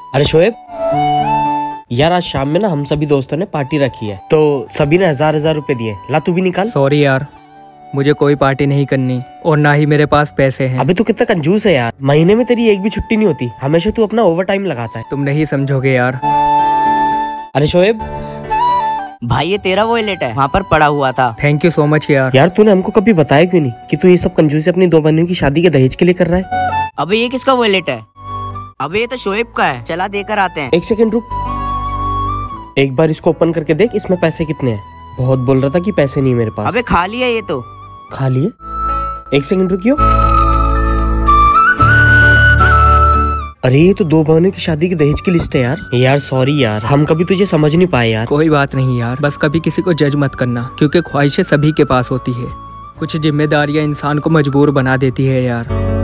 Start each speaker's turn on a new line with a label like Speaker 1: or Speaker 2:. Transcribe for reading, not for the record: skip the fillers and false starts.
Speaker 1: अरे शोएब यार, आज शाम में ना हम सभी दोस्तों ने पार्टी रखी है, तो सभी ने 1000 रुपए दिए। ला तू भी निकाल।
Speaker 2: सॉरी यार, मुझे कोई पार्टी नहीं करनी और ना ही मेरे पास पैसे हैं।
Speaker 1: अबे तू कितना कंजूस है यार, महीने में तेरी एक भी छुट्टी नहीं होती, हमेशा तू अपना ओवर टाइम लगाता है।
Speaker 2: तुम नहीं समझोगे यार।
Speaker 1: अरे शोएब
Speaker 3: भाई, ये तेरा वॉलेट है, वहाँ पर पड़ा हुआ था।
Speaker 2: थैंक यू सो मच यार।
Speaker 1: यार तूने हमको कभी बताया क्यों नहीं कि तू ये सब कंजूसी अपनी दो बहनों की शादी के दहेज के लिए कर रहा है?
Speaker 3: अबे ये किसका वॉलेट है? अबे ये तो शोएब का है, चला देकर आते हैं।
Speaker 1: एक सेकंड रुक, एक बार इसको ओपन करके देख, इसमें पैसे कितने हैं। बहुत बोल रहा था कि पैसे नहीं है मेरे पास।
Speaker 3: अबे खाली है ये तो।
Speaker 1: खाली है? एक सेकंड रुकियो। अरे ये तो दो बहनों की शादी की दहेज की लिस्ट है यार। यार सॉरी यार, हम कभी तुझे समझ नहीं पाए यार।
Speaker 2: कोई बात नहीं यार, बस कभी किसी को जज मत करना, क्योंकि ख्वाहिशें सभी के पास होती है। कुछ जिम्मेदारियां इंसान को मजबूर बना देती है यार।